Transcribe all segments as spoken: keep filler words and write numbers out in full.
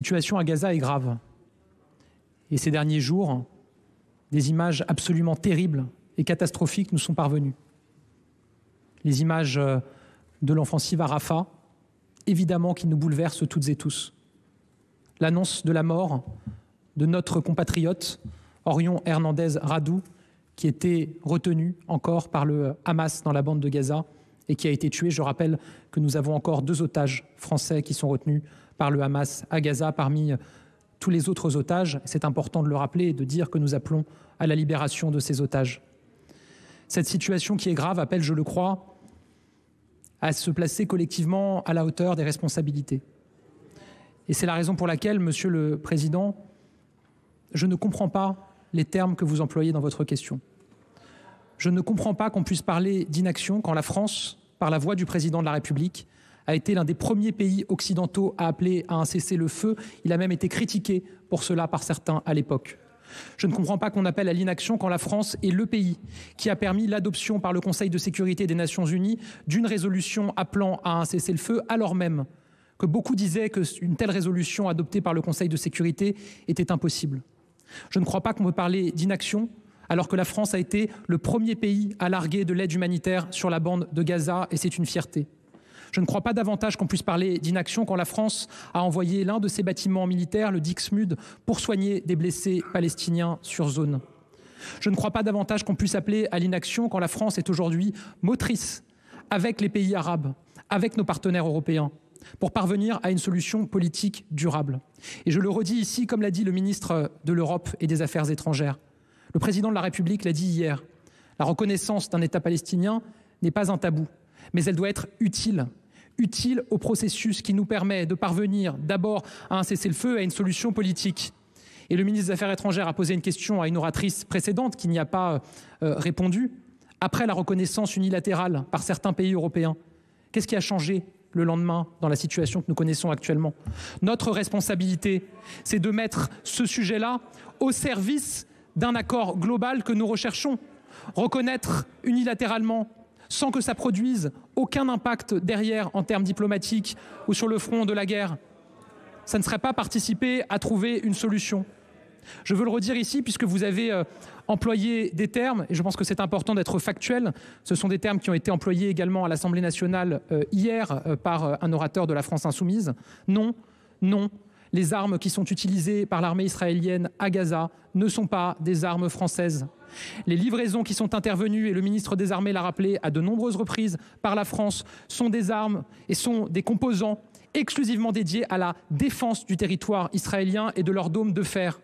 situation à Gaza est grave. Et ces derniers jours, des images absolument terribles et catastrophiques nous sont parvenues. Les images de l'offensive à Rafah, évidemment qui nous bouleversent toutes et tous. L'annonce de la mort de notre compatriote Orion Hernandez Radou, qui était retenu encore par le Hamas dans la bande de Gaza et qui a été tué. Je rappelle que nous avons encore deux otages français qui sont retenus par le Hamas à Gaza parmi tous les autres otages. C'est important de le rappeler et de dire que nous appelons à la libération de ces otages. Cette situation qui est grave appelle, je le crois, à se placer collectivement à la hauteur des responsabilités. Et c'est la raison pour laquelle, Monsieur le Président, je ne comprends pas les termes que vous employez dans votre question. Je ne comprends pas qu'on puisse parler d'inaction quand la France, par la voix du Président de la République, a été l'un des premiers pays occidentaux à appeler à un cessez-le-feu. Il a même été critiqué pour cela par certains à l'époque. Je ne comprends pas qu'on appelle à l'inaction quand la France est le pays qui a permis l'adoption par le Conseil de sécurité des Nations Unies d'une résolution appelant à un cessez-le-feu, alors même que beaucoup disaient qu'une telle résolution adoptée par le Conseil de sécurité était impossible. Je ne crois pas qu'on peut parler d'inaction alors que la France a été le premier pays à larguer de l'aide humanitaire sur la bande de Gaza, et c'est une fierté. Je ne crois pas davantage qu'on puisse parler d'inaction quand la France a envoyé l'un de ses bâtiments militaires, le Dixmude, pour soigner des blessés palestiniens sur zone. Je ne crois pas davantage qu'on puisse appeler à l'inaction quand la France est aujourd'hui motrice avec les pays arabes, avec nos partenaires européens, pour parvenir à une solution politique durable. Et je le redis ici, comme l'a dit le ministre de l'Europe et des Affaires étrangères. Le président de la République l'a dit hier, la reconnaissance d'un État palestinien n'est pas un tabou, mais elle doit être utile, utile au processus qui nous permet de parvenir d'abord à un cessez-le-feu, à une solution politique. Et le ministre des Affaires étrangères a posé une question à une oratrice précédente qui n'y a pas euh, répondu. Après la reconnaissance unilatérale par certains pays européens, qu'est-ce qui a changé le lendemain dans la situation que nous connaissons actuellement? Notre responsabilité, c'est de mettre ce sujet-là au service d'un accord global que nous recherchons. Reconnaître unilatéralement, sans que ça produise aucun impact derrière en termes diplomatiques ou sur le front de la guerre, ça ne serait pas participer à trouver une solution. Je veux le redire ici, puisque vous avez euh, employé des termes, et je pense que c'est important d'être factuel. Ce sont des termes qui ont été employés également à l'Assemblée nationale euh, hier euh, par euh, un orateur de la France insoumise. Non, non, les armes qui sont utilisées par l'armée israélienne à Gaza ne sont pas des armes françaises. Les livraisons qui sont intervenues, et le ministre des Armées l'a rappelé à de nombreuses reprises par la France, sont des armes et sont des composants exclusivement dédiés à la défense du territoire israélien et de leur dôme de fer.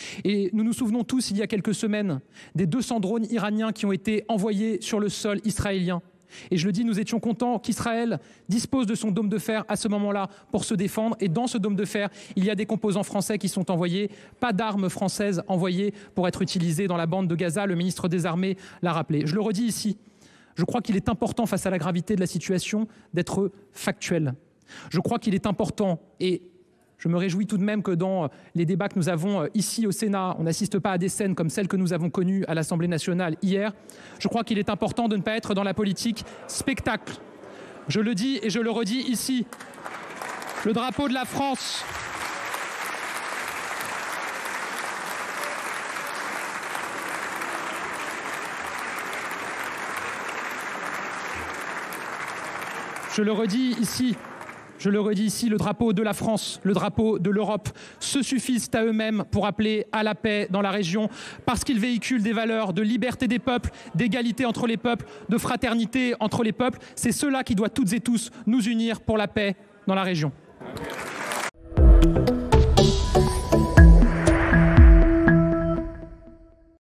Et nous nous souvenons tous, il y a quelques semaines, des deux cents drones iraniens qui ont été envoyés sur le sol israélien. Et je le dis, nous étions contents qu'Israël dispose de son dôme de fer à ce moment-là pour se défendre. Et dans ce dôme de fer, il y a des composants français qui sont envoyés, pas d'armes françaises envoyées pour être utilisées dans la bande de Gaza. Le ministre des Armées l'a rappelé. Je le redis ici, je crois qu'il est important, face à la gravité de la situation, d'être factuel. Je crois qu'il est important, et je me réjouis tout de même que dans les débats que nous avons ici au Sénat, on n'assiste pas à des scènes comme celles que nous avons connues à l'Assemblée nationale hier. Je crois qu'il est important de ne pas être dans la politique spectacle. Je le dis et je le redis ici. Le drapeau de la France. Je le redis ici. Je le redis ici, le drapeau de la France, le drapeau de l'Europe se suffisent à eux-mêmes pour appeler à la paix dans la région, parce qu'ils véhiculent des valeurs de liberté des peuples, d'égalité entre les peuples, de fraternité entre les peuples. C'est cela qui doit toutes et tous nous unir pour la paix dans la région.